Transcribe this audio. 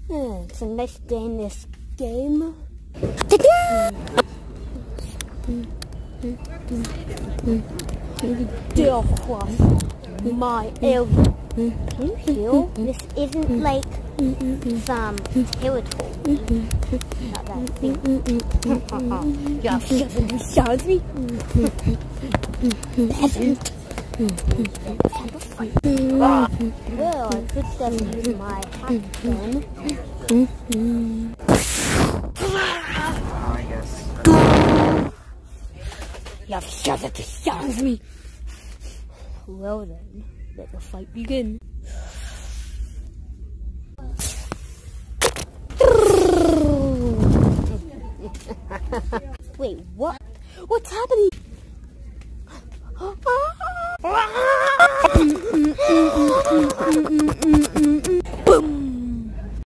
It's a nice day in this game. Deal with my area. Can you heal? This isn't like some territory. Not that thing. You have to shout me. Peasant. Well, I could definitely use my hat gun. I guess. You have shouted to shout me. Well then, let the fight begin. Wait, what? What's happening?